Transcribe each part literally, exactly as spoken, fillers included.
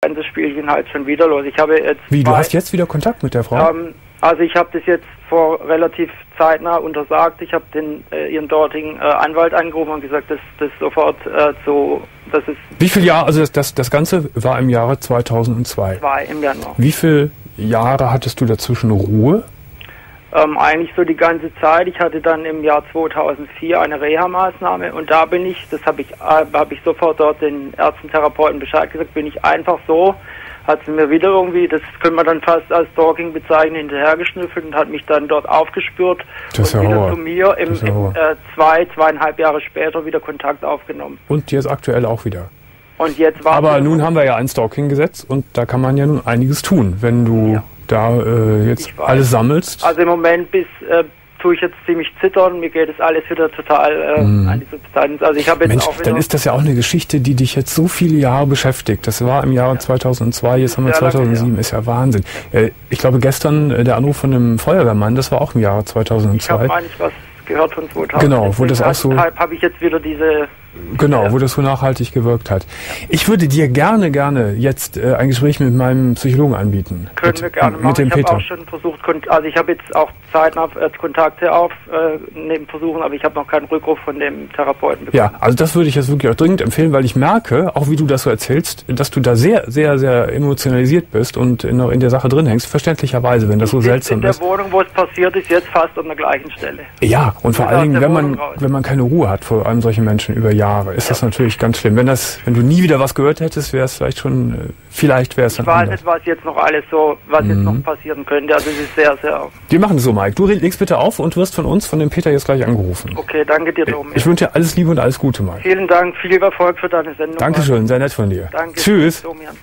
ganze Spielchen halt schon wieder los. Ich habe jetzt Wie, du hast jetzt wieder Kontakt mit der Frau? Ähm, also ich habe das jetzt vor relativ zeitnah untersagt. Ich habe den äh, ihren dortigen äh, Anwalt angerufen und gesagt, dass das sofort äh, so, dass es... Wie viel Jahre, also das, das, das Ganze war im Jahre zweitausendzwei. Zwei im Januar. Wie viele Jahre hattest du dazwischen Ruhe? Ähm, eigentlich so die ganze Zeit. Ich hatte dann im Jahr zweitausendvier eine Reha-Maßnahme und da bin ich, das habe ich, äh, habe ich sofort dort den Ärzten, Therapeuten Bescheid gesagt, bin ich einfach so, hat sie mir wieder irgendwie, das können wir dann fast als Stalking bezeichnen, hinterhergeschnüffelt und hat mich dann dort aufgespürt das und ja wieder Horror. zu mir im, ja im äh, zwei, zweieinhalb Jahre später wieder Kontakt aufgenommen. Und jetzt aktuell auch wieder. Und jetzt war Aber nun haben wir ja ein Stalking-Gesetz und da kann man ja nun einiges tun, wenn du Ja. da äh, jetzt alles sammelst. Also im Moment bis äh, tue ich jetzt ziemlich zittern, mir geht es alles wieder total äh, Mm. an die Substanz. Also ich habe jetzt Mensch, auch wieder dann ist das ja auch eine Geschichte, die dich jetzt so viele Jahre beschäftigt. Das war im Jahre zweitausendzwei, jetzt haben wir Sehr lange, zweitausendsieben, ja. ist ja Wahnsinn. Äh, ich glaube gestern äh, der Anruf von einem Feuerwehrmann, das war auch im Jahre Ich zweitausendzwei. habe eigentlich was gehört von zweitausend. Genau, wo das auch so- Deshalb habe ich jetzt wieder diese... Genau, Ja. wo das so nachhaltig gewirkt hat. Ich würde dir gerne, gerne jetzt äh, ein Gespräch mit meinem Psychologen anbieten. Können mit, wir gerne machen. Mit dem ich habe Peter. auch schon versucht, kon- also ich habe jetzt auch zeitnah äh, Kontakte aufnehmen versuchen, aber ich habe noch keinen Rückruf von dem Therapeuten bekommen. Ja, also das würde ich jetzt wirklich auch dringend empfehlen, weil ich merke, auch wie du das so erzählst, dass du da sehr, sehr, sehr emotionalisiert bist und in, in der Sache drin hängst, verständlicherweise, wenn das so Ich sitze seltsam in der ist. Wohnung, wo es passiert ist, jetzt fast an der gleichen Stelle. Ja, und vor Aus allen Dingen, der wenn man, Wohnung raus. wenn man keine Ruhe hat vor einem solchen Menschen über Jahre, ist das natürlich ganz schlimm. Wenn das, wenn du nie wieder was gehört hättest, wäre es vielleicht schon, äh, vielleicht wäre es dann Ich weiß anders. nicht, was jetzt noch alles so, was jetzt Mhm. noch passieren könnte. Also es ist sehr, sehr... Wir machen es so, Mike. Du legst bitte auf und wirst von uns, von dem Peter jetzt gleich angerufen. Okay, danke dir, Domian. Ich wünsche dir alles Liebe und alles Gute, Mike. Vielen Dank, viel Erfolg für deine Sendung. Dankeschön, sehr nett von dir. Danke. Tschüss. Domian.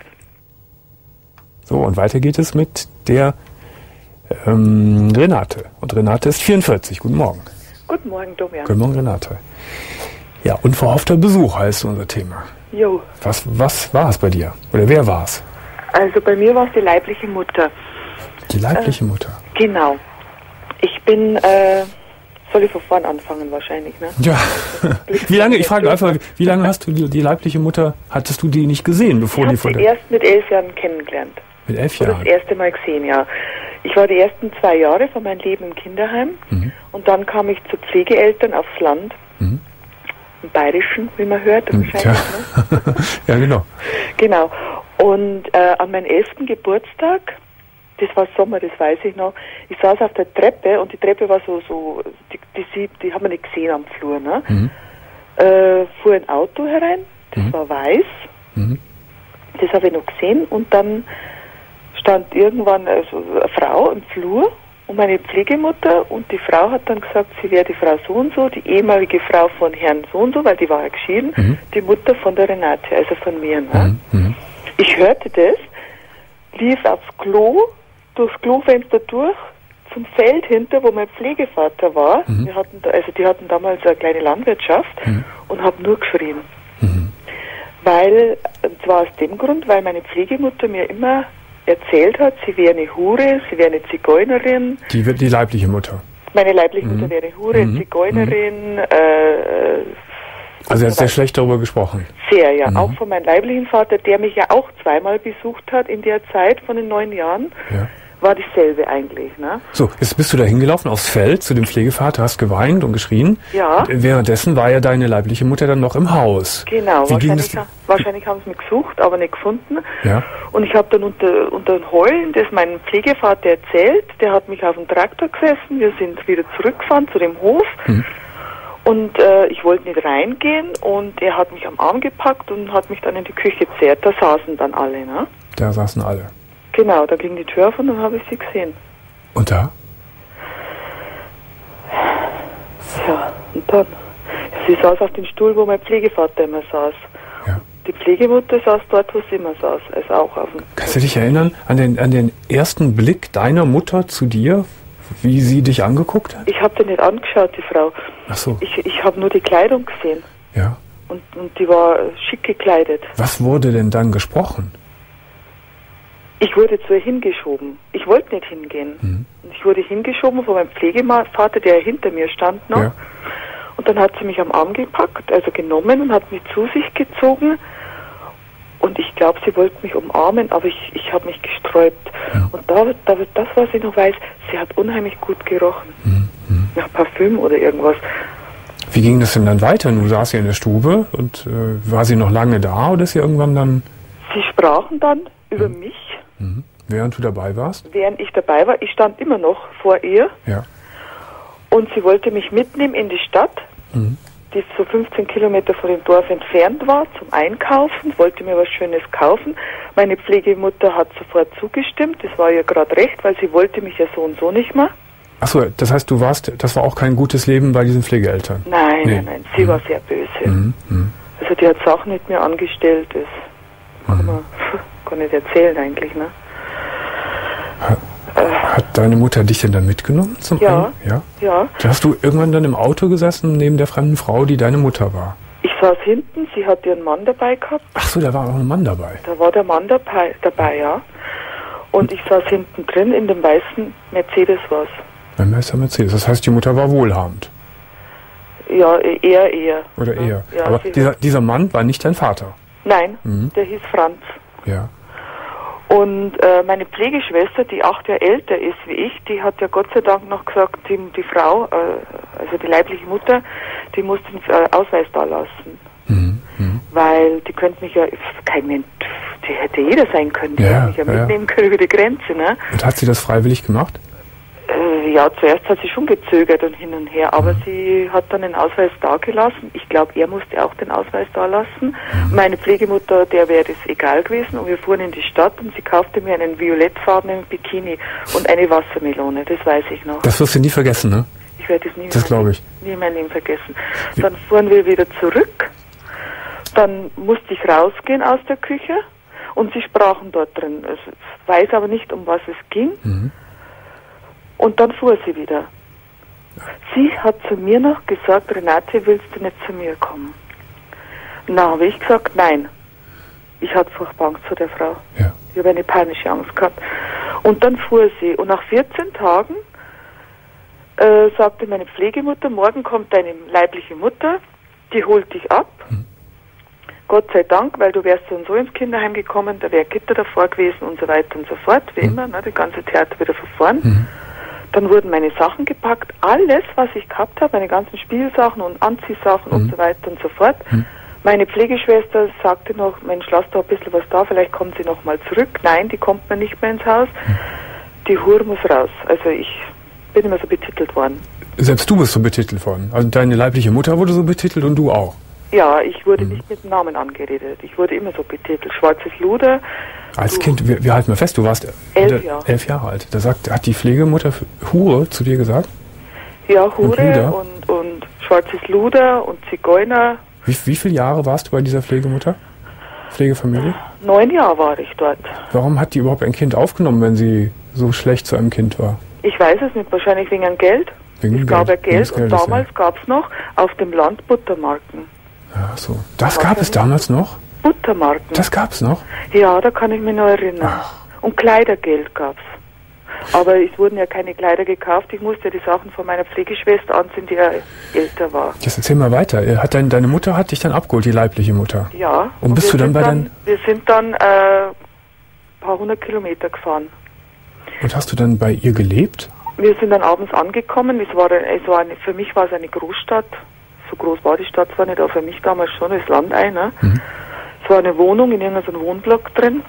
So, und weiter geht es mit der ähm, Renate. Und Renate ist vierundvierzig. Guten Morgen. Guten Morgen, Domian. Guten Morgen, Renate. Ja, unverhoffter Besuch heißt unser Thema. Jo, Was, was war es bei dir? Oder wer war es? also bei mir war es die leibliche Mutter. Die leibliche Mutter. Genau. Ich bin, äh, soll ich von vorn anfangen wahrscheinlich, ne? Ja. Wie lange, ich frage einfach, wie lange hast du die, die leibliche Mutter, hattest du die nicht gesehen, bevor Ich die habe vor sie der... erst mit elf Jahren kennengelernt. Mit elf Und das Jahren? erste Mal gesehen, ja. Ich war die ersten zwei Jahre von meinem Leben im Kinderheim Mhm. und dann kam ich zu Pflegeeltern aufs Land, Mhm. im Bayerischen, wie man hört, Mhm. wahrscheinlich, Ja. ne? Ja, genau. Genau. Und äh, an meinem elften Geburtstag, das war Sommer, das weiß ich noch, ich saß auf der Treppe und die Treppe war so, so die, die, die, die haben wir nicht gesehen am Flur, ne? Mhm. Äh, fuhr ein Auto herein, das Mhm. war weiß, Mhm. das habe ich noch gesehen und dann stand irgendwann also eine Frau im Flur und meine Pflegemutter und die Frau hat dann gesagt, sie wäre die Frau so und so, die ehemalige Frau von Herrn so und so, weil die war ja geschieden, Mhm. die Mutter von der Renate, also von mir, ne? Mhm. Mhm. Ich hörte das, lief aufs Klo, durchs Klofenster durch, zum Feld hinter, wo mein Pflegevater war. Mhm. Wir hatten da, also die hatten damals eine kleine Landwirtschaft Mhm. und habe nur geschrien. Mhm. Weil, und zwar aus dem Grund, weil meine Pflegemutter mir immer erzählt hat, sie wäre eine Hure, sie wäre eine Zigeunerin, Die, die leibliche Mutter. meine leibliche Mhm. Mutter wäre eine Hure, Mhm. Zigeunerin, äh, Also er hat sehr schlecht darüber gesprochen. sehr, ja. Mhm. Auch von meinem leiblichen Vater, der mich ja auch zweimal besucht hat in der Zeit von den neun Jahren, Ja. war dasselbe eigentlich, ne? So, jetzt bist du da hingelaufen aufs Feld zu dem Pflegevater, hast geweint und geschrien. Ja. Und währenddessen war ja deine leibliche Mutter dann noch im Haus. Genau, Wie ging wahrscheinlich, es? ha- wahrscheinlich haben sie mich gesucht, aber nicht gefunden. Ja. Und ich habe dann unter, unter dem Heulen das meinem Pflegevater erzählt, der hat mich auf dem Traktor gesessen, wir sind wieder zurückgefahren zu dem Hof Mhm. und äh, ich wollte nicht reingehen und er hat mich am Arm gepackt und hat mich dann in die Küche gezerrt, da saßen dann alle, ne? Da saßen alle. Genau, da ging die Tür auf und dann habe ich sie gesehen. Und da? Ja, und dann, sie saß auf dem Stuhl, wo mein Pflegevater immer saß. Ja. Die Pflegemutter saß dort, wo sie immer saß, also auch auf dem... Kannst du dich erinnern an den, an den ersten Blick deiner Mutter zu dir, wie sie dich angeguckt hat? Ich habe die nicht angeschaut, die Frau. Ach so, Ich, ich habe nur die Kleidung gesehen ja. und, und die war schick gekleidet. Was wurde denn dann gesprochen? Ich wurde zu ihr hingeschoben. Ich wollte nicht hingehen. Mhm. Und ich wurde hingeschoben von meinem Pflegevater, der hinter mir stand noch. Ja. Und dann hat sie mich am Arm gepackt, also genommen und hat mich zu sich gezogen Und ich glaube, sie wollte mich umarmen, aber ich, ich habe mich gesträubt. Ja. Und da, da, das, was ich noch weiß, sie hat unheimlich gut gerochen. Mhm. Mhm. Nach Parfüm oder irgendwas. Wie ging das denn dann weiter? Nun saß sie in der Stube und äh, war sie noch lange da oder ist sie irgendwann dann... Sie sprachen dann über Mhm. mich, Mhm. Während du dabei warst? während ich dabei war. Ich stand immer noch vor ihr Ja. und sie wollte mich mitnehmen in die Stadt, Mhm. die so fünfzehn Kilometer von dem Dorf entfernt war, zum Einkaufen, wollte mir was Schönes kaufen. Meine Pflegemutter hat sofort zugestimmt, das war ihr gerade recht, weil sie wollte mich ja so und so nicht mehr. Achso, das heißt, du warst, das war auch kein gutes Leben bei diesen Pflegeeltern? Nein, Nee. nein, nein, sie Mhm. war sehr böse. Mhm. Mhm. Also die hat Sachen mit mir angestellt, das kann man gar nicht erzählen eigentlich, ne? Hat deine Mutter dich denn dann mitgenommen zum Ja. Ein- ja? Ja, Da hast du irgendwann dann im Auto gesessen neben der fremden Frau, die deine Mutter war? ich saß hinten, sie hat ihren Mann dabei gehabt. Achso, da war auch ein Mann dabei. Da war der Mann dabei, dabei ja. Und ich saß hinten drin in dem weißen Mercedes was. Beim Meister Mercedes. Das heißt, die Mutter war wohlhabend. Ja, eher, eher. Oder ja. eher. Ja, Aber sie- dieser, dieser Mann war nicht dein Vater. Nein, Mhm. der hieß Franz. Ja. Und äh, meine Pflegeschwester, die acht Jahre älter ist wie ich, die hat ja Gott sei Dank noch gesagt, die, die Frau, äh, also die leibliche Mutter, die muss den äh, Ausweis da lassen. Mhm. Mhm. Weil die könnte mich ja, kein Mensch, die hätte jeder sein können, die Ja, hätte mich ja, ja, ja. mitnehmen können über die Grenze, ne? Und hat sie das freiwillig gemacht? Äh, ja, zuerst hat sie schon gezögert und hin und her, aber sie hat dann den Ausweis da gelassen. Ich glaube, er musste auch den Ausweis da lassen. Meine Pflegemutter, der wäre das egal gewesen und wir fuhren in die Stadt und sie kaufte mir einen violettfarbenen Bikini und eine Wassermelone, das weiß ich noch. Das wirst du nie vergessen, ne? Ich werde es nie, Das glaube ich. nie in meinem Leben vergessen. Dann fuhren wir wieder zurück, dann musste ich rausgehen aus der Küche und sie sprachen dort drin. Ich weiß aber nicht, um was es ging. Mhm. Und dann fuhr sie wieder. Sie hat zu mir noch gesagt, Renate, willst du nicht zu mir kommen? Na, habe ich gesagt, nein. Ich hatte furchtbar Angst vor der Frau. Ja. Ich habe eine panische Angst gehabt. Und dann fuhr sie. Und nach vierzehn Tagen äh, sagte meine Pflegemutter, morgen kommt deine leibliche Mutter, die holt dich ab. Mhm. Gott sei Dank, weil du wärst so und so ins Kinderheim gekommen, da wäre Gitter davor gewesen und so weiter und so fort, wie Mhm. immer, ne, die ganze Theater wieder von vorn. Mhm. Dann wurden meine Sachen gepackt, alles, was ich gehabt habe, meine ganzen Spielsachen und Anziehsachen Mhm. und so weiter und so fort. Mhm. Meine Pflegeschwester sagte noch, Mensch, lass da ein bisschen was da, vielleicht kommt sie noch mal zurück. Nein, die kommt mir nicht mehr ins Haus. Die Hure muss raus. Also ich bin immer so betitelt worden. Selbst du bist so betitelt worden. Also deine leibliche Mutter wurde so betitelt und du auch. Ja, ich wurde Mhm. nicht mit dem Namen angeredet. Ich wurde immer so betitelt. Schwarzes Luder. Als Du- Kind, wir, wir halten mal fest, du warst Elf äh, Jahre. elf Jahre alt. Da sagt, hat die Pflegemutter Hure zu dir gesagt? Ja, Und Hure Luder? und, und schwarzes Luder und Zigeuner. Wie, wie viele Jahre warst du bei dieser Pflegemutter? Pflegefamilie? Neun Jahre war ich dort. Warum hat die überhaupt ein Kind aufgenommen, wenn sie so schlecht zu einem Kind war? Ich weiß es nicht, wahrscheinlich wegen dem Geld. Wegen es dem gab ja Geld, wegen Geld des und Geldes, damals gab es noch auf dem Land Buttermarken. Ach so. Das gab es damals noch? Buttermarken. Das gab's noch? Ja, da kann ich mich noch erinnern. Ach. Und Kleidergeld gab's. Aber es wurden ja keine Kleider gekauft. Ich musste die Sachen von meiner Pflegeschwester anziehen, die ja älter war. Jetzt erzähl mal weiter. Äh, Hat dein, deine Mutter hat dich dann abgeholt, die leibliche Mutter? Ja. Und bist wir du dann sind bei dann, deinen- Wir sind dann äh, ein paar hundert Kilometer gefahren. Und hast du dann bei ihr gelebt? Wir sind dann abends angekommen. Es war, es war eine, für mich war es eine Großstadt. So groß war die Stadt zwar nicht, aber für mich damals schon das Landei. Ne? Mhm. Es war eine Wohnung in irgendeinem Wohnblock drin.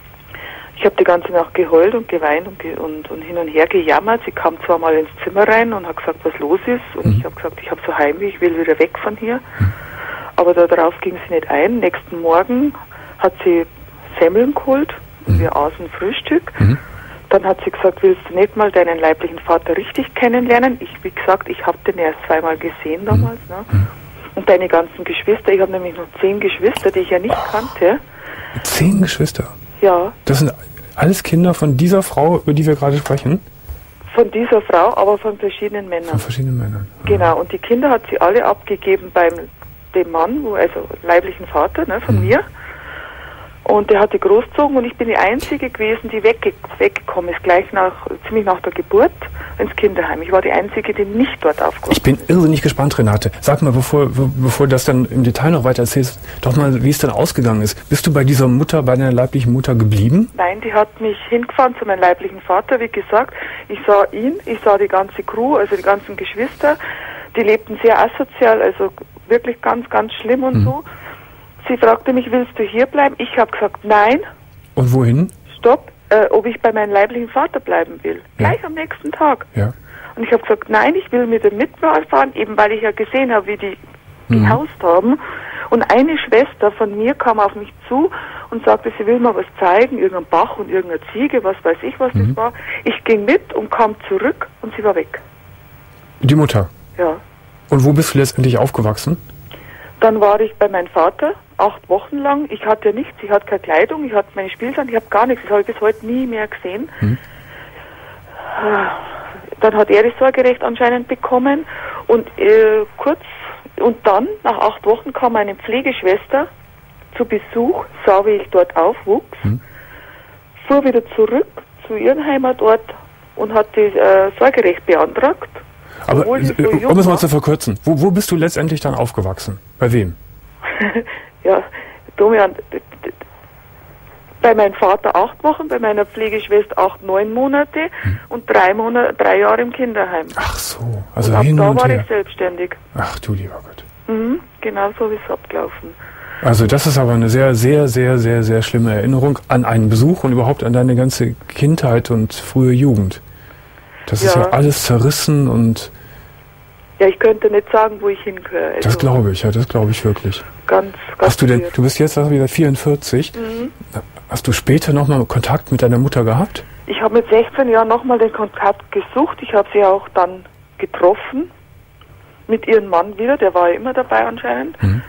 Ich habe die ganze Nacht geheult und geweint und, ge und, und hin und her gejammert. Sie kam zwar mal ins Zimmer rein und hat gesagt, was los ist. Und Mhm. ich habe gesagt, ich habe so Heimweh, ich will wieder weg von hier. Aber darauf ging sie nicht ein. Nächsten Morgen hat sie Semmeln geholt und Mhm. wir aßen Frühstück. Mhm. Dann hat sie gesagt, willst du nicht mal deinen leiblichen Vater richtig kennenlernen? Ich, wie gesagt, ich habe den erst zweimal gesehen damals. Ne? Mhm. Und deine ganzen Geschwister, ich habe nämlich noch zehn Geschwister, die ich ja nicht kannte. Zehn Geschwister. Ja, Das sind alles Kinder von dieser Frau, über die wir gerade sprechen? von dieser Frau, aber von verschiedenen Männern. Von verschiedenen Männern. Genau, und die Kinder hat sie alle abgegeben beim dem Mann, wo, also leiblichen Vater ne, von Mhm. mir. Und der hat die großgezogen und ich bin die Einzige gewesen, die wegge weggekommen ist, gleich nach, ziemlich nach der Geburt ins Kinderheim. Ich war die Einzige, die nicht dort aufgewachsen ist. Ich bin irrsinnig gespannt, Renate. Sag mal, bevor, bevor du das dann im Detail noch weiter erzählst, doch mal, wie es dann ausgegangen ist. Bist du bei dieser Mutter, bei deiner leiblichen Mutter geblieben? Nein, die hat mich hingefahren zu meinem leiblichen Vater, wie gesagt. Ich sah ihn, ich sah die ganze Crew, also die ganzen Geschwister. Die lebten sehr asozial, also wirklich ganz, ganz schlimm und mhm. so. Sie fragte mich, willst du hier bleiben? Ich habe gesagt, nein. Und wohin? Stopp, äh, ob ich bei meinem leiblichen Vater bleiben will. Ja. Gleich am nächsten Tag. Ja. Und ich habe gesagt, nein, ich will mit dem mitfahren, eben weil ich ja gesehen habe, wie die Mhm. gehaust haben. Und eine Schwester von mir kam auf mich zu und sagte, sie will mal was zeigen, irgendein Bach und irgendeine Ziege, was weiß ich, was Mhm. das war. Ich ging mit und kam zurück und sie war weg. Die Mutter? Ja. Und wo bist du letztendlich aufgewachsen? Dann war ich bei meinem Vater, acht Wochen lang. Ich hatte ja nichts, ich hatte keine Kleidung, ich hatte meine Spielsachen, ich habe gar nichts. Das habe ich bis heute nie mehr gesehen. Mhm. Dann hat er das Sorgerecht anscheinend bekommen und äh, kurz und dann, nach acht Wochen, kam eine Pflegeschwester zu Besuch, sah, wie ich dort aufwuchs, Mhm. fuhr wieder zurück zu ihrem Heimatort und hat das äh, Sorgerecht beantragt. Aber obwohl sie so äh, jung um es mal war. zu verkürzen, wo, wo bist du letztendlich dann aufgewachsen? Bei wem? Ja, Domian, d- d- bei meinem Vater acht Wochen, bei meiner Pflegeschwester acht, neun Monate Hm. und drei Monate, drei Jahre im Kinderheim. Ach so, also und ab hin da und war her. ich selbstständig. Ach du lieber Gott. Mhm, genau so ist es abgelaufen. Also das ist aber eine sehr, sehr, sehr, sehr, sehr schlimme Erinnerung an einen Besuch und überhaupt an deine ganze Kindheit und frühe Jugend. Das ist Ja. ja alles zerrissen und Ja, ich könnte nicht sagen, wo ich hingehöre. Also das glaube ich, ja, das glaube ich wirklich. Ganz, ganz Hast du denn, weird. du bist jetzt also wieder vierundvierzig, Mhm. hast du später nochmal Kontakt mit deiner Mutter gehabt? Ich habe mit sechzehn Jahren nochmal den Kontakt gesucht. Ich habe sie auch dann getroffen. Mit ihrem Mann wieder, der war ja immer dabei anscheinend. Mhm.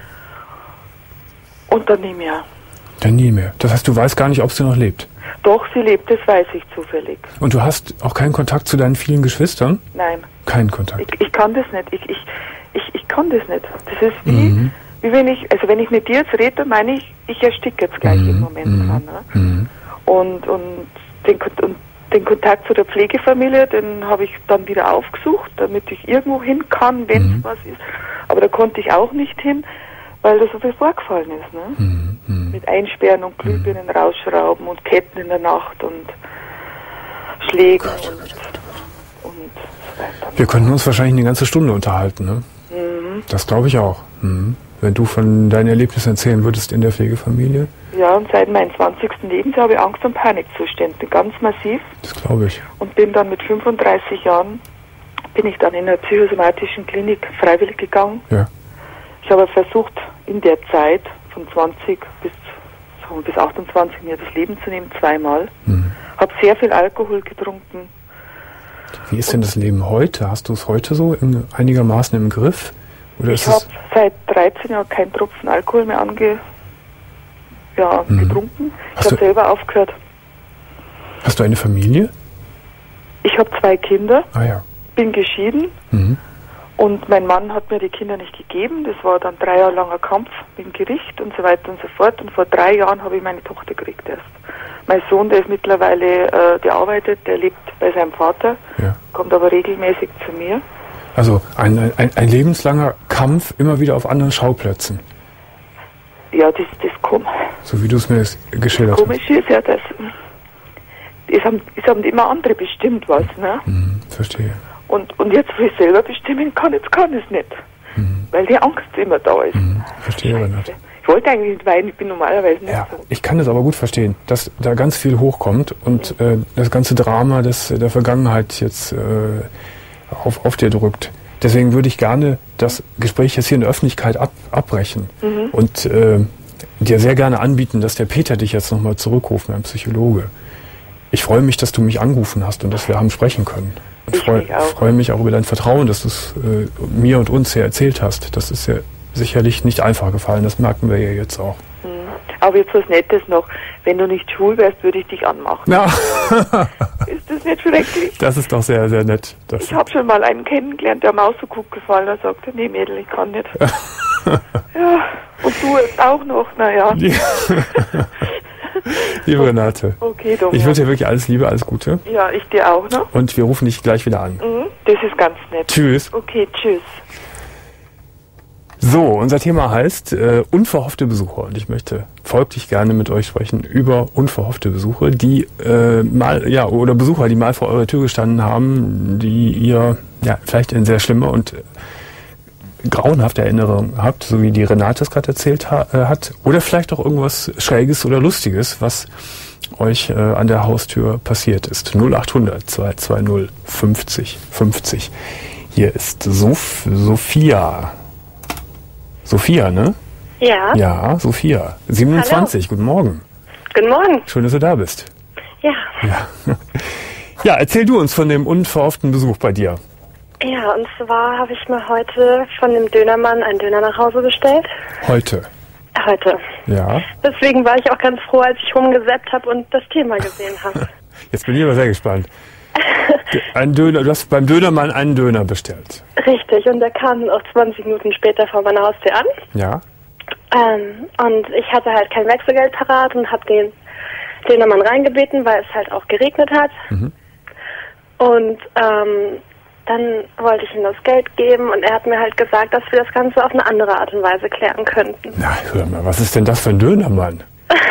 Und dann nie mehr. Dann nie mehr. Das heißt, du weißt gar nicht, ob sie noch lebt. Doch, sie lebt, das weiß ich zufällig. Und du hast auch keinen Kontakt zu deinen vielen Geschwistern? Nein, Keinen Kontakt. ich, ich kann das nicht. Ich, ich, ich, ich kann das nicht. Das ist wie, Mhm. wie wenn ich, also wenn ich mit dir jetzt rede, meine ich, ich ersticke jetzt gleich Mhm. im Moment Mhm. dran. Ne? Mhm. Und, und, den, Kon- und den Kontakt zu der Pflegefamilie, den habe ich dann wieder aufgesucht, damit ich irgendwo hin kann, wenn es Mhm. was ist. Aber da konnte ich auch nicht hin, weil da so viel vorgefallen ist. Ne? Mhm. Mhm. Mit Einsperren und Glühbirnen rausschrauben und Ketten in der Nacht und Schlägen Gott, oh und, Gott, oh Gott. und so weiter. Wir könnten uns wahrscheinlich eine ganze Stunde unterhalten, ne? Mhm. Das glaube ich auch. Mhm. Wenn du von deinen Erlebnissen erzählen würdest in der Pflegefamilie, Ja, und seit meinem zwanzigsten Lebensjahr habe ich Angst- und Panikzustände, ganz massiv. das glaube ich. Und bin dann mit fünfunddreißig Jahren, bin ich dann in einer psychosomatischen Klinik freiwillig gegangen. Ja. Ich habe versucht, in der Zeit von zwanzig bis, sagen wir, bis achtundzwanzig mir das Leben zu nehmen, zweimal. Mhm. Habe sehr viel Alkohol getrunken. Wie ist denn das Leben heute? Hast du es heute so in, einigermaßen im Griff? Oder Ich ist habe es, seit dreizehn Jahren keinen Tropfen Alkohol mehr ange, ja, Mhm. getrunken. Ich Hast habe du- selber aufgehört. hast du eine Familie? Ich habe zwei Kinder, Ah ja. bin geschieden. Mhm. Und mein Mann hat mir die Kinder nicht gegeben. Das war dann drei Jahre langer Kampf mit dem Gericht und so weiter und so fort. Und vor drei Jahren habe ich meine Tochter gekriegt erst. Mein Sohn, der ist mittlerweile, äh, der arbeitet, der lebt bei seinem Vater, Ja. kommt aber regelmäßig zu mir. Also ein, ein, ein lebenslanger Kampf immer wieder auf anderen Schauplätzen. Ja, das, das kom So wie du es mir jetzt geschildert hast. komisch ist ja, dass es haben, es haben immer andere bestimmt was, ne? Mhm. Verstehe. Und, und jetzt, wo ich selber bestimmen kann, jetzt kann ich es nicht. Mhm. Weil die Angst immer da ist. Mhm. Verstehe, Renate. Ich wollte eigentlich nicht weinen, ich bin normalerweise nicht Ja, so. ich kann das aber gut verstehen, dass da ganz viel hochkommt und äh, das ganze Drama des, der Vergangenheit jetzt äh, auf, auf dir drückt. Deswegen würde ich gerne das Gespräch jetzt hier in der Öffentlichkeit ab, abbrechen Mhm. und äh, dir sehr gerne anbieten, dass der Peter dich jetzt nochmal zurückruft, mein Psychologe. Ich freue mich, dass du mich angerufen hast und dass wir haben sprechen können. Und Ich freue mich auch. freue mich auch über dein Vertrauen, dass du es äh, mir und uns hier erzählt hast. Das ist ja sicherlich nicht einfach gefallen, das merken wir ja jetzt auch. Mhm. Aber jetzt was Nettes noch. Wenn du nicht schwul wärst, würde ich dich anmachen. Na, Ist das nicht schrecklich? das ist doch sehr, sehr nett. Das, Ich habe schon mal einen kennengelernt, der am Außerguck gefallen, da sagte, nee Mädel, ich kann nicht. Ja, und du jetzt auch noch, naja. Ja. Liebe Renate. Okay, Domian. Ich wünsche dir wirklich alles Liebe, alles Gute. Ja, ich dir auch, ne? Und wir rufen dich gleich wieder an. Mhm, das ist ganz nett. Tschüss. Okay, tschüss. So, unser Thema heißt äh, unverhoffte Besuche. Und ich möchte folglich gerne mit euch sprechen über unverhoffte Besuche, die äh, mal, ja, oder Besucher, die mal vor eurer Tür gestanden haben, die ihr ja vielleicht in sehr schlimme und äh, grauenhafteErinnerungen habt, so wie die Renate es gerade erzählt ha äh, hat. Oder vielleicht auch irgendwas Schräges oder Lustiges, was euch äh, an der Haustür passiert ist. null achthundert zwei zwei null fünfzig fünfzig. Hier ist Sof Sophia. Sophia, ne? Ja. Ja, Sophia. siebenundzwanzig, Hallo. Guten Morgen. Guten Morgen. Schön, dass du da bist. Ja. Ja, ja, erzähl du uns von dem unverhofften Besuch bei dir. Ja, und zwar habe ich mir heute von dem Dönermann einen Döner nach Hause bestellt. Heute? Heute. Ja. Deswegen war ich auch ganz froh, als ich rumgesäppt habe und das Thema gesehen habe. Jetzt bin ich aber sehr gespannt. Ein Döner, du hast beim Dönermann einen Döner bestellt. Richtig, und der kam auch zwanzig Minuten später vor meiner Haustür an. Ja. Ähm, und ich hatte halt kein Wechselgeld parat und habe den Dönermann reingebeten, weil es halt auch geregnet hat. Mhm. Und ähm, dann wollte ich ihm das Geld geben und er hat mir halt gesagt, dass wir das Ganze auf eine andere Art und Weise klären könnten. Na, hör mal, was ist denn das für ein Dönermann?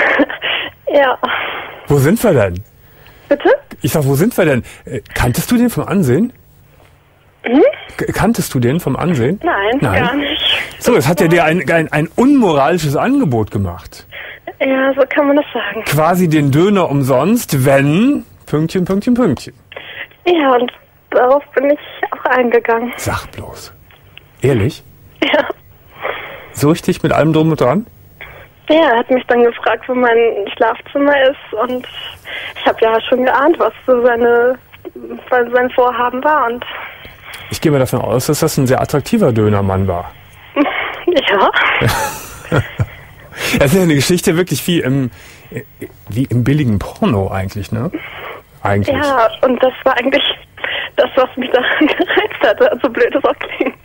Ja. Wo sind wir denn? Bitte? Ich sag, wo sind wir denn? Äh, kanntest du den vom Ansehen? Hm? Kanntest du den vom Ansehen? Nein, Nein. gar nicht. So, jetzt hat er dir ein, ein, ein unmoralisches Angebot gemacht. Ja, so kann man das sagen. Quasi den Döner umsonst, wenn... Pünktchen, Pünktchen, Pünktchen. Ja, und darauf bin ich auch eingegangen. Sag bloß. Ehrlich? Ja. So richtig mit allem drum und dran? Ja, er hat mich dann gefragt, wo mein Schlafzimmer ist und ich habe ja schon geahnt, was so seine, was sein Vorhaben war und... Ich gehe mal davon aus, dass das ein sehr attraktiver Dönermann war. Ja. Das ist ja eine Geschichte wirklich wie im, wie im billigen Porno eigentlich, ne? Eigentlich. Ja, und das war eigentlich das, was mich daran gereizt hatte, so blöd es auch klingt.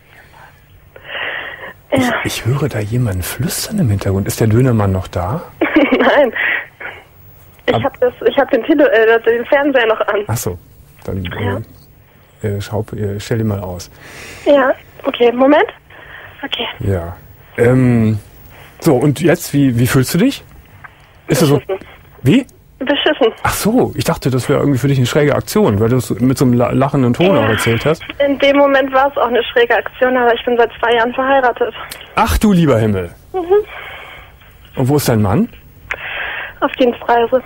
Ich, Ja. ich höre da jemanden flüstern im Hintergrund. Ist der Dönermann noch da? Nein. Ich Ab- habe hab den, Tele äh, den Fernseher noch an. Ach so, dann Ja. äh, äh, schau, äh, stell ihn mal aus. Ja, okay, Moment. Okay. Ja. Ähm, so, und jetzt, wie, wie fühlst du dich? Ist das so? Beschissen. Wie? Beschissen. Ach so, ich dachte, das wäre irgendwie für dich eine schräge Aktion, weil du es mit so einem la- lachenden Ton Ja. auch erzählt hast. In dem Moment war es auch eine schräge Aktion, aber ich bin seit zwei Jahren verheiratet. Ach du lieber Himmel. Mhm. Und wo ist dein Mann? Auf Dienstreise.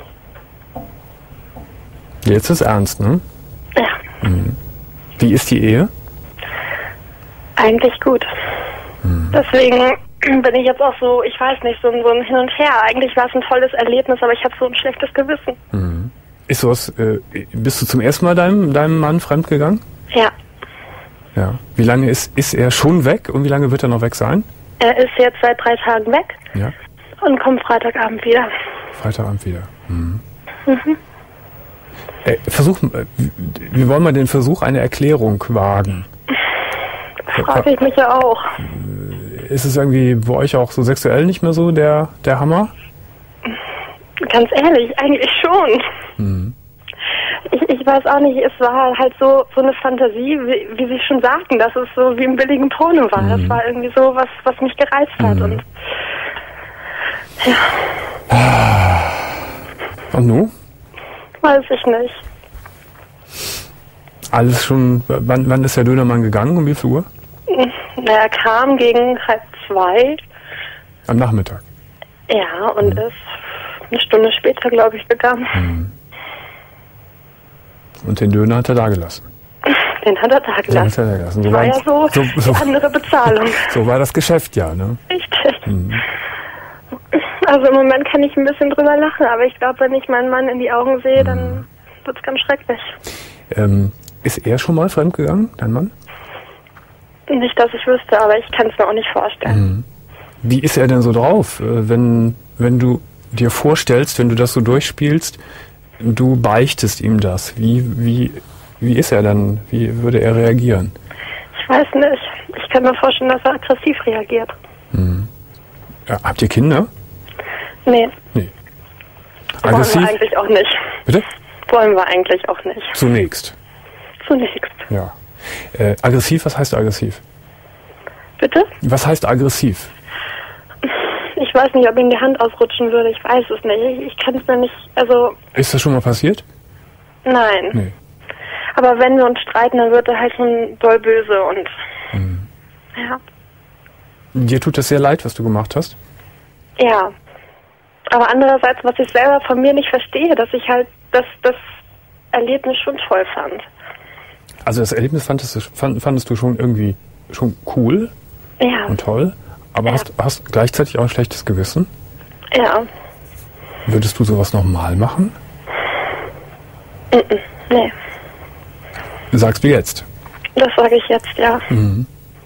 Jetzt ist ernst, ne? Ja, Wie ist die Ehe? eigentlich gut. Deswegen bin ich jetzt auch so, ich weiß nicht, so, ein- so ein Hin und Her. Eigentlich war es ein tolles Erlebnis, aber ich habe so ein schlechtes Gewissen. Ist sowas, äh, bist du zum ersten Mal deinem, deinem Mann fremdgegangen? Ja, Ja. Wie lange ist, ist er schon weg und wie lange wird er noch weg sein? er ist jetzt seit drei Tagen weg Ja. und kommt Freitagabend wieder. Freitagabend wieder. Mhm. Äh, versuch, äh, wir wollen mal den Versuch, eine Erklärung wagen. Frage ich mich ja auch. Ist es irgendwie bei euch auch so sexuell nicht mehr so der, der Hammer? Ganz ehrlich, eigentlich schon. Ich, ich weiß auch nicht, es war halt so, so eine Fantasie, wie, wie Sie schon sagten, dass es so wie im billigen Porno war. Das war irgendwie so was, was mich gereizt hat. Und Und nun? weiß ich nicht. Alles schon, wann, wann ist der Dönermann gegangen? Um wie viel Uhr? Na, er kam gegen halb zwei, Am Nachmittag. ja, und ist eine Stunde später, glaube ich, gegangen. Und den Döner hat er da gelassen. Den hat er da Den hat gelassen. er da gelassen. So War ja so, so, so, die andere Bezahlung. so war das Geschäft ja, ne? Richtig. Also im Moment kann ich ein bisschen drüber lachen, aber ich glaube, wenn ich meinen Mann in die Augen sehe, dann wird es ganz schrecklich. Ähm, ist er schon mal fremdgegangen, dein Mann? Nicht, dass ich wüsste, aber ich kann es mir auch nicht vorstellen. Wie ist er denn so drauf, äh, wenn, wenn du dir vorstellst, wenn du das so durchspielst, du beichtest ihm das? Wie, wie, wie ist er dann? Wie würde er reagieren? Ich weiß nicht. Ich kann mir vorstellen, dass er aggressiv reagiert. Ja, habt ihr Kinder? Nee. Nee. Aggressiv? Wollen wir eigentlich auch nicht. Bitte? Wollen wir eigentlich auch nicht. Zunächst. Zunächst. Ja. Äh, aggressiv, was heißt aggressiv? Bitte? Was heißt aggressiv? Ich weiß nicht, ob ihm die Hand ausrutschen würde. Ich weiß es nicht. Ich, ich kann es mir nicht, also... Ist das schon mal passiert? Nein. Nee. Aber wenn wir uns streiten, dann wird er halt schon doll böse und... Mhm. Ja. Dir tut das sehr leid, was du gemacht hast? Ja. Aber andererseits, was ich selber von mir nicht verstehe, dass ich halt das, das Erlebnis schon toll fand. Also das Erlebnis fandest du, fand, fandest du schon irgendwie schon cool Ja. und toll, aber Ja. hast, hast gleichzeitig auch ein schlechtes Gewissen? Ja. Würdest du sowas nochmal machen? Mm-mm. Nee. Sagst du jetzt? Das sage ich jetzt, ja. Mhm.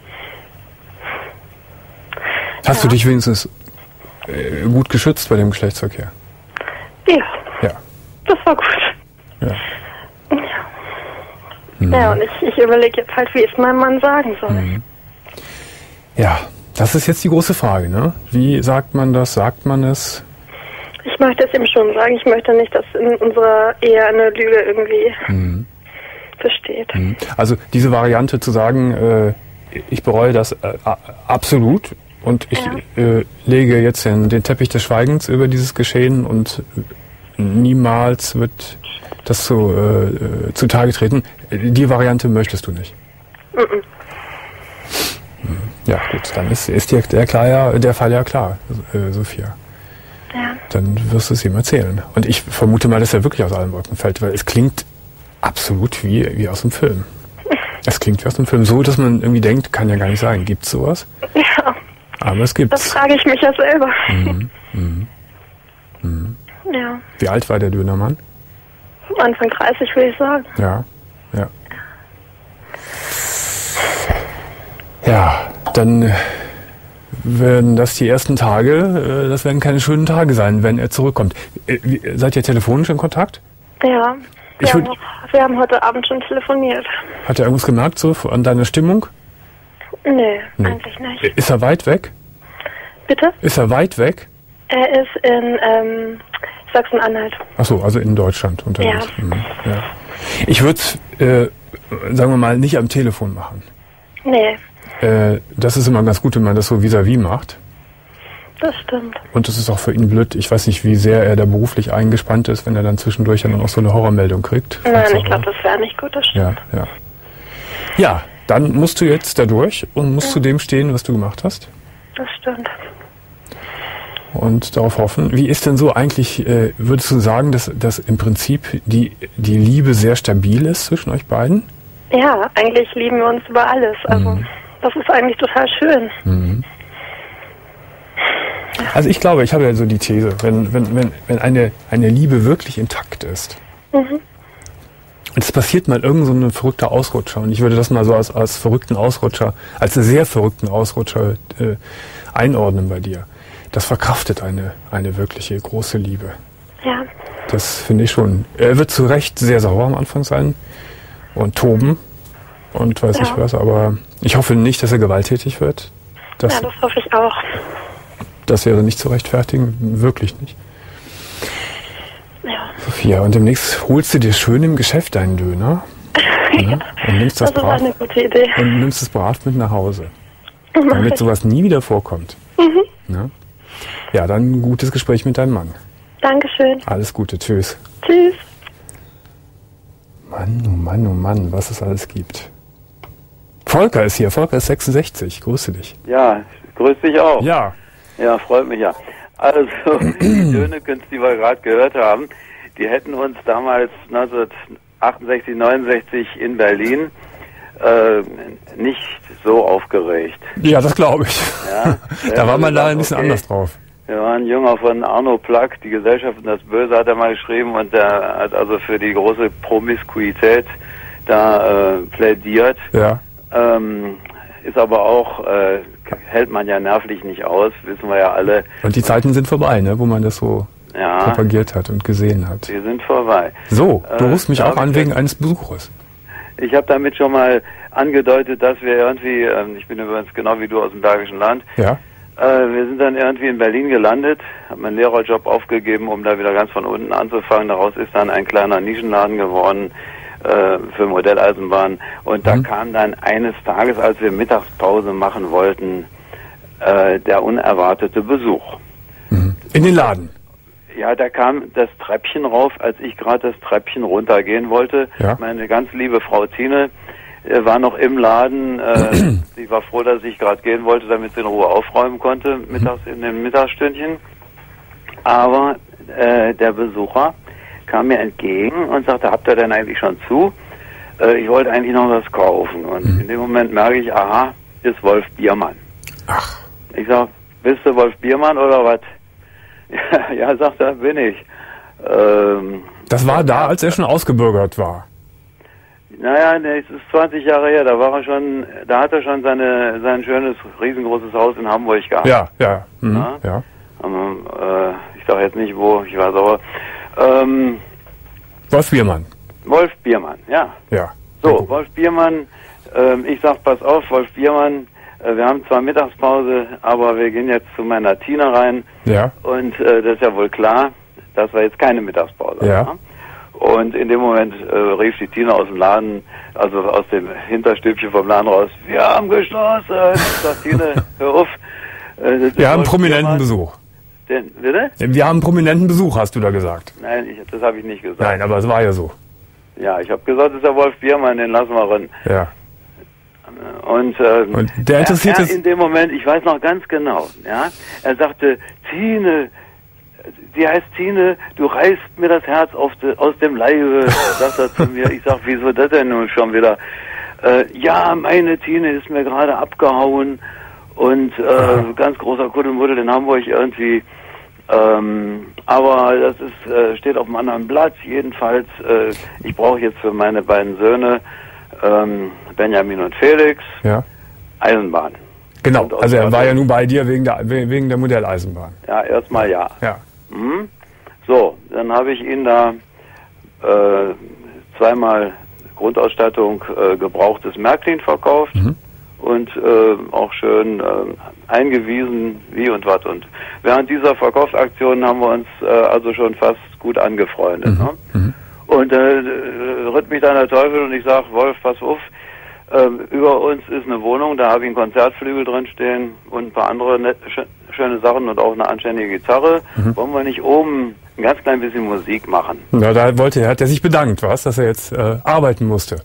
Hast Ja. du dich wenigstens äh, gut geschützt bei dem Geschlechtsverkehr? Ja. Ja. Das war gut. Ja. Ja. Mhm. Ja, und ich, ich überlege jetzt halt, wie ich es meinem Mann sagen soll. Mhm. Ja, das ist jetzt die große Frage, ne? Wie sagt man das? Sagt man es? Ich möchte es ihm schon sagen. Ich möchte nicht, dass in unserer Ehe eine Lüge irgendwie Mhm. besteht. Mhm. Also diese Variante zu sagen, äh, ich bereue das äh, a- absolut und ich Ja. äh, lege jetzt den, den Teppich des Schweigens über dieses Geschehen und niemals wird das so äh, äh, zutage treten. Die Variante möchtest du nicht. Mm-mm. Ja gut, dann ist, ist dir der, klar, ja, der Fall ja klar, äh, Sophia. Ja. Dann wirst du es ihm erzählen. Und ich vermute mal, dass er wirklich aus allen Wolken fällt, weil es klingt absolut wie, wie aus dem Film. Es klingt wie aus dem Film. So, dass man irgendwie denkt, kann ja gar nicht sein. Gibt's sowas? Ja. Aber es Das gibt's. frage ich mich ja selber. Mhm. Mhm. Mhm. Ja. Wie alt war der Dönermann? Anfang dreißig würde ich sagen. Ja. Ja. Ja, dann äh, werden das die ersten Tage, äh, das werden keine schönen Tage sein, wenn er zurückkommt. Äh, wie, seid ihr telefonisch in Kontakt? Ja. Wir, Ich haben, würd- noch- wir haben heute Abend schon telefoniert. Hat er irgendwas gemerkt so an deiner Stimmung? Nee, Nee. eigentlich nicht. Ist er weit weg? Bitte? Ist er weit weg? Er ist in ähm, Sachsen-Anhalt. Ach so, also in Deutschland unterwegs. Ja. Mhm, ja. Ich würde es, äh, sagen wir mal, nicht am Telefon machen. Nee, Äh, das ist immer ganz gut, wenn man das so vis-à-vis macht. das stimmt. Und das ist auch für ihn blöd. Ich weiß nicht, wie sehr er da beruflich eingespannt ist, wenn er dann zwischendurch dann auch so eine Horrormeldung kriegt. von Nein, zu ich glaube, Hause. das wäre nicht gut, das stimmt. Ja, ja. Ja, dann musst du jetzt da durch und musst zu dem stehen, was du gemacht hast. Das stimmt. Und darauf hoffen. Wie ist denn so eigentlich, äh, würdest du sagen, dass, dass im Prinzip die, die Liebe sehr stabil ist zwischen euch beiden? Ja, eigentlich lieben wir uns über alles. Also, Mhm. das ist eigentlich total schön. Mhm. Also ich glaube, ich habe ja so die These, wenn, wenn, wenn, wenn eine, eine Liebe wirklich intakt ist, Mhm. und es passiert mal irgend so ein verrückter Ausrutscher, und ich würde das mal so als, als verrückten Ausrutscher, als einen sehr verrückten Ausrutscher äh, einordnen bei dir. Das verkraftet eine, eine wirkliche große Liebe. Ja, Das finde ich schon. Er wird zu Recht sehr sauer am Anfang sein und toben und weiß Ja. ich was, aber ich hoffe nicht, dass er gewalttätig wird. Das, ja, das hoffe ich auch. das wäre nicht zu rechtfertigen, wirklich nicht. Ja, Sophia, und demnächst holst du dir schön im Geschäft deinen Döner, ne? Und nimmst das, das ist brav eine gute Idee. und nimmst es brav mit nach Hause, Mach damit ich. sowas nie wieder vorkommt. Mhm. Ne? Ja, dann ein gutes Gespräch mit deinem Mann. Dankeschön. Alles Gute, tschüss. Tschüss. Mann, oh Mann, oh Mann, was es alles gibt. Volker ist hier, Volker ist sechsundsechzig, grüße dich. Ja, grüß dich auch. Ja, Ja, freut mich ja. Also, die Dönekens, die wir gerade gehört haben, die hätten uns damals neunzehnhundertachtundsechzig, neunundsechzig in Berlin äh, nicht so aufgeregt. ja, das glaube ich. Ja, Da war man da da ein bisschen okay. anders drauf. Wir waren Jünger von Arno Plack, die Gesellschaft und das Böse hat er mal geschrieben und der hat also für die große Promiskuität da äh, plädiert. Ja, Ähm, ist aber auch, äh, hält man ja nervlich nicht aus, wissen wir ja alle. und die Zeiten sind vorbei, ne, wo man das so Ja, propagiert hat und gesehen hat. wir sind vorbei. So, du Äh, rufst mich darf auch an ich wegen jetzt- eines Besuches. Ich habe damit schon mal angedeutet, dass wir irgendwie, ähm, ich bin übrigens genau wie du aus dem Bergischen Land, Ja, Äh, wir sind dann irgendwie in Berlin gelandet, habe meinen Lehrerjob aufgegeben, um da wieder ganz von unten anzufangen. Daraus ist dann ein kleiner Nischenladen geworden äh, für Modelleisenbahn. Und da mhm. kam dann eines Tages, als wir Mittagspause machen wollten, äh, der unerwartete Besuch. Mhm. In den Laden? Ja, da kam das Treppchen rauf, als ich gerade das Treppchen runtergehen wollte. Ja. Meine ganz liebe Frau Tine war noch im Laden. Äh, sie war froh, dass ich gerade gehen wollte, damit sie in Ruhe aufräumen konnte, mittags in den Mittagsstündchen. Aber äh, der Besucher kam mir entgegen und sagte, habt ihr denn eigentlich schon zu? Äh, ich wollte eigentlich noch was kaufen. Und mhm. in dem Moment merke ich, aha, ist Wolf Biermann. Ach. Ich sag, bist du Wolf Biermann oder was? Ja, ja, sagt er, bin ich. Ähm, das war da, als er schon ausgebürgert war. Naja, es ist zwanzig Jahre her, da war er schon, da hat er schon seine, sein schönes, riesengroßes Haus in Hamburg gehabt. Ja, ja. Mhm, ja. ja. Um, äh, ich sag jetzt nicht wo, ich war sauer. Ähm, Wolf Biermann. Wolf Biermann, ja. Ja. So, Wolf Biermann, äh, ich sag, pass auf, Wolf Biermann, äh, wir haben zwar Mittagspause, aber wir gehen jetzt zu meiner Tina rein. Ja. Und äh, das ist ja wohl klar, dass wir jetzt keine Mittagspause ja. haben. Und in dem Moment äh, rief die Tina aus dem Laden, also aus dem Hinterstübchen vom Laden raus, wir haben geschlossen. Ich sag, Tina, hör auf. Äh, wir haben prominenten Besuch. Den, bitte? Wir haben prominenten Besuch, hast du da gesagt. Nein, ich, das habe ich nicht gesagt. Nein, aber es war ja so. Ja, ich habe gesagt, das ist der Wolf Biermann, den lassen wir rein. Ja. Und, ähm, Und der interessiert er, es er in dem Moment, ich weiß noch ganz genau, ja, er sagte, Tine, sie heißt Tine, du reißt mir das Herz auf de, aus dem Leibe, sagt er zu mir. Ich sag, wieso das denn nun schon wieder? Äh, ja, meine Tine ist mir gerade abgehauen und äh, ganz großer Kuddelmuddel in Hamburg irgendwie. Ähm, aber das ist äh, steht auf einem anderen Blatt. Jedenfalls, äh, ich brauche jetzt für meine beiden Söhne, ähm, Benjamin und Felix, ja. Eisenbahn. Genau, also er war ja nun bei dir wegen der, wegen der Modelleisenbahn. Ja, erstmal ja. Ja. Mhm. So, dann habe ich ihn da äh, zweimal Grundausstattung äh, gebrauchtes Märklin verkauft mhm. und äh, auch schön äh, eingewiesen, wie und was. Und während dieser Verkaufsaktion haben wir uns äh, also schon fast gut angefreundet. Mhm. Ne? Mhm. Und äh, ritt mich dann der Teufel und ich sag, Wolf, pass auf, ähm, über uns ist eine Wohnung, da habe ich einen Konzertflügel drin stehen und ein paar andere net, sch schöne Sachen und auch eine anständige Gitarre. Mhm. Wollen wir nicht oben ein ganz klein bisschen Musik machen? Ja, da wollte er, hat er sich bedankt, was, dass er jetzt äh, arbeiten musste.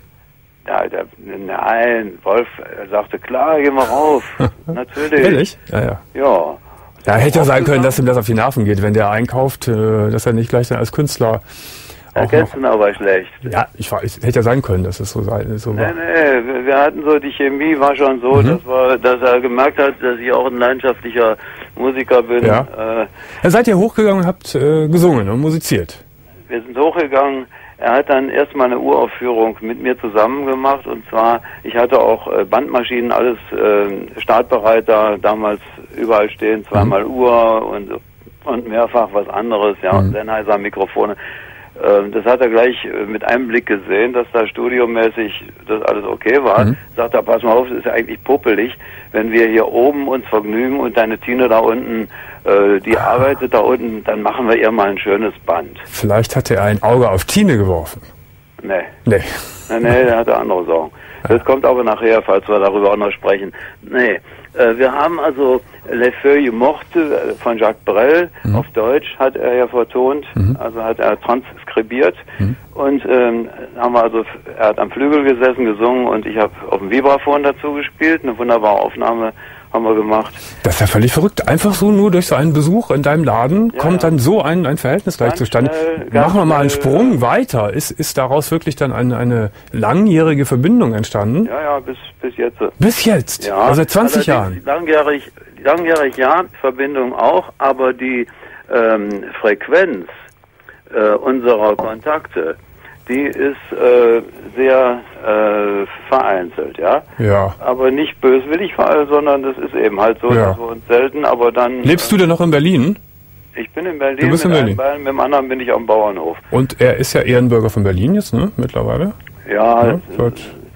Ja, der, nein, Wolf sagte, klar, geh mal rauf. Natürlich. Ehrlich? Ja, ja. Ja. Ja, hätte ja sein können, dass ihm das auf die Nerven geht, wenn der einkauft, äh, dass er nicht gleich dann als Künstler Ja, kennst du ihn aber schlecht. Ja, ich, ich hätte ja sein können, dass es so, sei, so war. Nee, nee, wir, wir hatten so, die Chemie war schon so, mhm. dass, wir, dass er gemerkt hat, dass ich auch ein leidenschaftlicher Musiker bin. Ja. Äh, ja, seid ihr hochgegangen und habt äh, gesungen und musiziert? Wir sind hochgegangen. Er hat dann erstmal eine Uraufführung mit mir zusammen gemacht und zwar, ich hatte auch äh, Bandmaschinen, alles äh, startbereit da, damals überall stehen, zweimal mhm. Uhr und, und mehrfach was anderes, ja, mhm. und Sennheiser Mikrofone. Äh, das hat er gleich äh, mit einem Blick gesehen, dass da studiomäßig das alles okay war. Mhm. Sagt er, pass mal auf, es ist ja eigentlich puppelig, wenn wir hier oben uns vergnügen und deine Tine da unten, äh, die ah. arbeitet da unten, dann machen wir ihr mal ein schönes Band. Vielleicht hat er ein Auge auf Tine geworfen. Nee. Nee. Nee, nee, der hatte andere Sorgen. Das kommt aber nachher, falls wir darüber auch noch sprechen. Nee, äh, wir haben also Les Feuilles Mortes von Jacques Brel, mhm. auf Deutsch hat er ja vertont, mhm. also hat er transkribiert mhm. und ähm, haben wir also, er hat am Flügel gesessen, gesungen und ich habe auf dem Vibraphon dazu gespielt, eine wunderbare Aufnahme haben wir gemacht. Das ist ja völlig verrückt. Einfach so nur durch so einen Besuch in deinem Laden ja, kommt dann so ein, ein Verhältnis gleich zustande. Schnell, Machen wir mal einen Sprung weiter. Ist, ist daraus wirklich dann eine, eine langjährige Verbindung entstanden? Ja, ja, bis, bis jetzt. Bis jetzt? Ja. Also seit zwanzig Jahren? Langjährig, langjährig ja, Verbindung auch, aber die ähm, Frequenz äh, unserer Kontakte, die ist äh, sehr äh, vereinzelt, ja. Ja. Aber nicht böswillig, sondern das ist eben halt so, ja. dass wir uns selten, aber dann... Lebst du denn noch in Berlin? Ich bin in Berlin, du bist mit, in Berlin. Einem, mit dem anderen bin ich am Bauernhof. Und er ist ja Ehrenbürger von Berlin jetzt, ne, mittlerweile? Ja, ja seit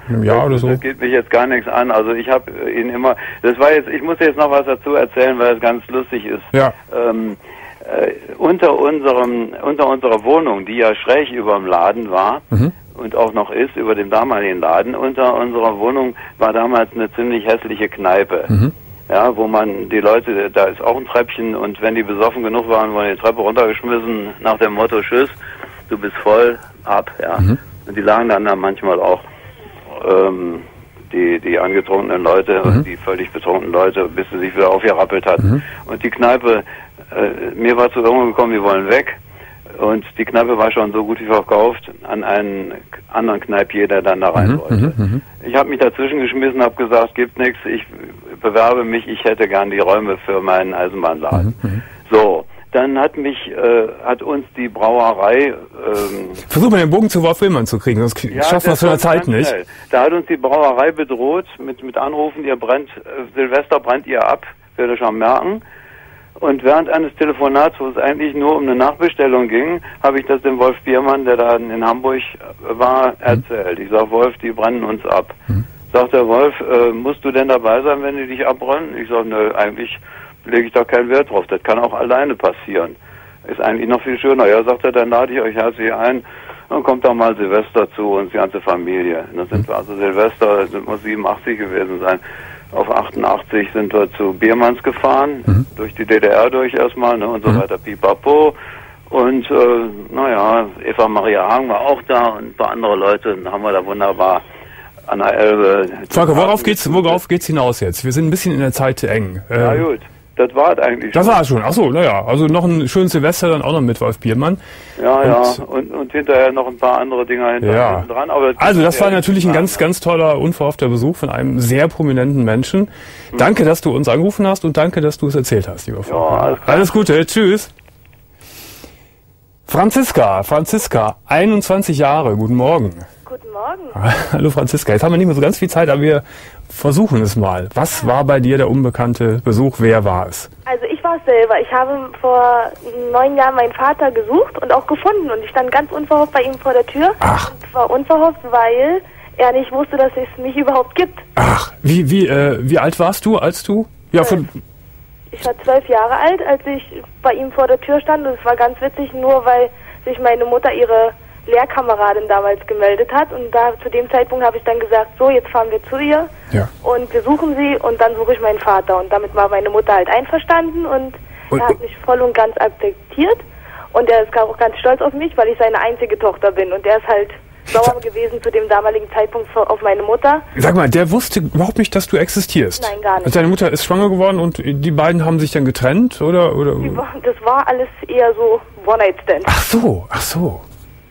einem Jahr das, oder so? Das geht mich jetzt gar nichts an. Also ich habe ihn immer, das war jetzt, ich muss jetzt noch was dazu erzählen, weil es ganz lustig ist. Ja. Ähm, äh, unter unserem, unter unserer Wohnung, die ja schräg über dem Laden war, mhm. und auch noch ist, über dem damaligen Laden, unter unserer Wohnung war damals eine ziemlich hässliche Kneipe. Mhm. Ja, wo man die Leute, da ist auch ein Treppchen, und wenn die besoffen genug waren, wurden die Treppe runtergeschmissen nach dem Motto, tschüss, du bist voll, ab, ja. Mhm. Und die lagen dann, dann manchmal auch, ähm, die, die angetrunkenen Leute, mhm. die völlig betrunkenen Leute, bis sie sich wieder aufgerappelt hat. Mhm. Und die Kneipe, äh, mir war zu Ohren gekommen, wir wollen weg. Und die Kneipe war schon so gut wie verkauft an einen anderen Kneipier, der dann da rein wollte. Mhm, ich habe mich dazwischen geschmissen, habe gesagt, gibt nichts, ich bewerbe mich, ich hätte gern die Räume für meinen Eisenbahnladen. Mhm, so, dann hat mich, äh, hat uns die Brauerei... Ähm, Versuch mal den Bogen zu Wolf Willmann zu kriegen, sonst ja, schaffen wir es von der Zeit nicht. Schnell. Da hat uns die Brauerei bedroht mit, mit Anrufen, ihr brennt, äh, Silvester brennt ihr ab, werde schon merken. Und während eines Telefonats, wo es eigentlich nur um eine Nachbestellung ging, habe ich das dem Wolf Biermann, der da in Hamburg war, erzählt. Ich sage, Wolf, die brennen uns ab. Mhm. Sagt der Wolf, äh, musst du denn dabei sein, wenn die dich abbrennen? Ich sage, nö, eigentlich lege ich da keinen Wert drauf. Das kann auch alleine passieren. Ist eigentlich noch viel schöner. Ja, sagt er, dann lade ich euch herzlich ein. Dann kommt da mal Silvester zu uns, die ganze Familie. Und dann sind wir also Silvester, das muss siebenundachtzig gewesen sein. Auf achtundachtzig sind wir zu Biermanns gefahren, mhm. durch die D D R durch erstmal, ne, und so mhm. weiter, pipapo. Und, äh, naja, Eva Maria Hagen war auch da und ein paar andere Leute, dann haben wir da wunderbar an der Elbe. Frage, worauf geht's, worauf geht's hinaus jetzt? Wir sind ein bisschen in der Zeit eng. Äh, ja, gut. Das war es eigentlich Das schon. war es schon. Achso, naja. Also noch ein schönes Silvester dann auch noch mit Wolf Biermann. Ja, und, ja. Und, und hinterher noch ein paar andere Dinger hinter ja. dran. Aber das also das war natürlich ein ganz, ganz toller, unverhoffter Besuch von einem sehr prominenten Menschen. Hm. Danke, dass du uns angerufen hast, und danke, dass du es erzählt hast, lieber Freund. Ja, alles, alles Gute. Tschüss. Franziska, Franziska, einundzwanzig Jahre. Guten Morgen. Guten Morgen. Hallo Franziska. Jetzt haben wir nicht mehr so ganz viel Zeit, aber wir versuchen es mal. Was war bei dir der unbekannte Besuch? Wer war es? Also ich war es selber. Ich habe vor neun Jahren meinen Vater gesucht und auch gefunden. Und ich stand ganz unverhofft bei ihm vor der Tür. Ach. Und zwar unverhofft, weil er nicht wusste, dass es mich überhaupt gibt. Ach, wie, wie, äh, wie alt warst du, als du? Ja, von... Ich war zwölf Jahre alt, als ich bei ihm vor der Tür stand. Und es war ganz witzig, nur weil sich meine Mutter ihre Lehrkameradin damals gemeldet hat, und da zu dem Zeitpunkt habe ich dann gesagt, so, jetzt fahren wir zu ihr ja. und wir suchen sie, und dann suche ich meinen Vater, und damit war meine Mutter halt einverstanden, und, und er hat mich voll und ganz akzeptiert, und er ist auch ganz stolz auf mich, weil ich seine einzige Tochter bin, und der ist halt sauer gewesen zu dem damaligen Zeitpunkt auf meine Mutter. Sag mal, der wusste überhaupt nicht, dass du existierst? Nein, gar nicht. Also deine Mutter ist schwanger geworden und die beiden haben sich dann getrennt, oder? oder? Das war alles eher so One-Night-Stand. Ach so, ach so.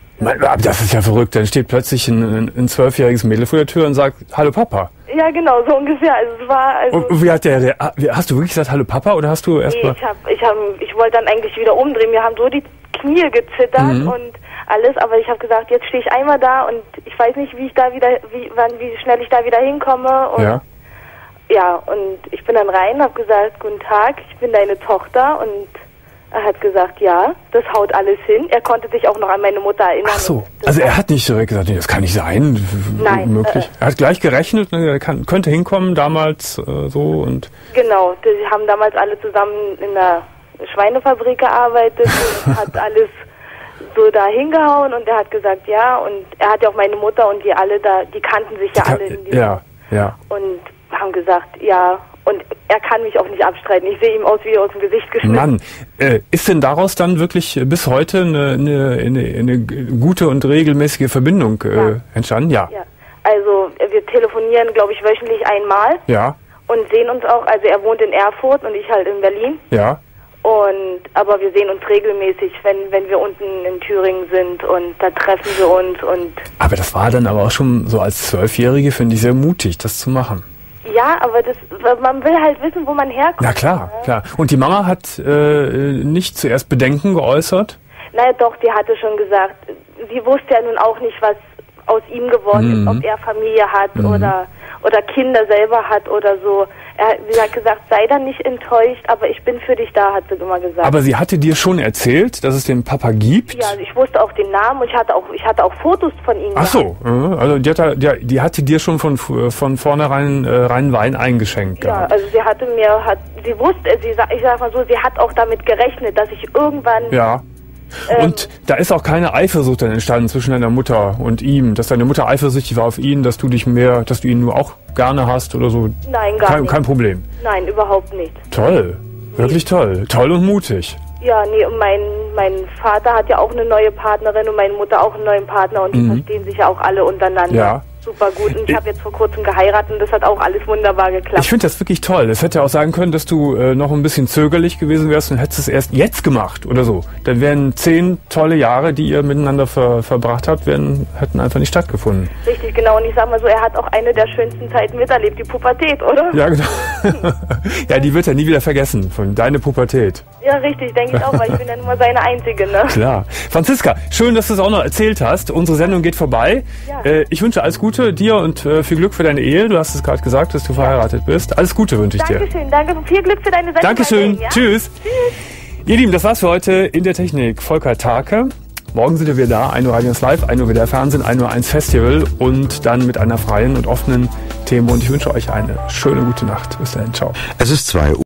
Das ist ja verrückt, dann steht plötzlich ein, ein zwölfjähriges Mädel vor der Tür und sagt, hallo Papa. Ja, genau, so ungefähr. Also es war also. Und wie hat der, hast du wirklich gesagt, hallo Papa, oder hast du erst nee, mal... ich hab, ich hab, ich wollte dann eigentlich wieder umdrehen. Mir haben so die Knie gezittert mhm. und alles, aber ich habe gesagt, jetzt stehe ich einmal da und ich weiß nicht, wie ich da wieder, wie, wann, wie schnell ich da wieder hinkomme. Und ja. Ja, und ich bin dann rein, habe gesagt, guten Tag, ich bin deine Tochter, und er hat gesagt, ja, das haut alles hin. Er konnte sich auch noch an meine Mutter erinnern. Ach so, also er hat nicht direkt gesagt, nee, das kann nicht sein. Nein. Möglich. Äh, er hat gleich gerechnet, er kann, könnte hinkommen damals äh, so und... Genau, die haben damals alle zusammen in der Schweinefabrik gearbeitet und hat alles so da hingehauen, und er hat gesagt, ja, und er hat ja auch meine Mutter und die alle da, die kannten sich ja alle. In ja, ja. Und haben gesagt, ja, und er kann mich auch nicht abstreiten. Ich sehe ihm aus wie aus dem Gesicht geschnitten. Mann, äh, ist denn daraus dann wirklich bis heute eine, eine, eine, eine gute und regelmäßige Verbindung äh, ja. entstanden? Ja. ja. Also wir telefonieren, glaube ich, wöchentlich einmal. Ja. Und sehen uns auch, also er wohnt in Erfurt und ich halt in Berlin. Ja. Und aber wir sehen uns regelmäßig, wenn wenn wir unten in Thüringen sind, und da treffen wir uns. Und aber das war dann aber auch schon so als Zwölfjährige, finde ich, sehr mutig, das zu machen. Ja, aber das, man will halt wissen, wo man herkommt. Na klar, ja. klar. Und die Mama hat äh, nicht zuerst Bedenken geäußert? Naja, doch, die hatte schon gesagt, sie wusste ja nun auch nicht, was aus ihm geworden mhm. ist, ob er Familie hat mhm. oder oder Kinder selber hat oder so. Er hat, wie gesagt, sei dann nicht enttäuscht, aber ich bin für dich da, hat sie immer gesagt. Aber sie hatte dir schon erzählt, dass es den Papa gibt? Ja, ich wusste auch den Namen und ich hatte auch, ich hatte auch Fotos von ihm. Ach so, also die, hat, die, die hatte dir schon von, von vornherein äh, reinen Wein eingeschenkt ja, gehabt. Also sie hatte mir, hat, sie wusste, sie, ich sag mal so, sie hat auch damit gerechnet, dass ich irgendwann... Ja. Und ähm, da ist auch keine Eifersucht dann entstanden zwischen deiner Mutter und ihm, dass deine Mutter eifersüchtig war auf ihn, dass du dich mehr, dass du ihn nur auch gerne hast oder so? Nein, gar kein, nicht. Kein Problem? Nein, überhaupt nicht. Toll, wirklich nee. toll. Toll und mutig. Ja, nee, und mein, mein Vater hat ja auch eine neue Partnerin und meine Mutter auch einen neuen Partner und die mhm. verstehen sich ja auch alle untereinander. Ja. Super gut. Und ich habe jetzt vor kurzem geheiratet und das hat auch alles wunderbar geklappt. Ich finde das wirklich toll. Es hätte auch sagen können, dass du äh, noch ein bisschen zögerlich gewesen wärst und hättest es erst jetzt gemacht oder so. Dann wären zehn tolle Jahre, die ihr miteinander ver verbracht habt, wären, hätten einfach nicht stattgefunden. Richtig, genau. Und ich sag mal so, er hat auch eine der schönsten Zeiten miterlebt, die Pubertät, oder? Ja, genau. Ja, die wird er nie wieder vergessen, von deine Pubertät. Ja, richtig, denke ich auch, weil ich bin ja nun mal seine Einzige, ne? Klar. Franziska, schön, dass du es auch noch erzählt hast. Unsere Sendung geht vorbei. Ja. Äh, ich wünsche alles Gute dir und äh, viel Glück für deine Ehe. Du hast es gerade gesagt, dass du verheiratet bist. Alles Gute wünsche ich dir. Dankeschön, danke. Viel Glück für deine Sendung. Dankeschön. Ja? Tschüss. Tschüss. Ihr Lieben, das war's für heute in der Technik. Volker Tarke. Morgen sind wir wieder da. ein Uhr Radio eins Live, ein Uhr wieder Fernsehen, ein Uhr eins Festival und dann mit einer freien und offenen Themen. Und ich wünsche euch eine schöne, gute Nacht. Bis dahin. Ciao. Es ist zwei Uhr.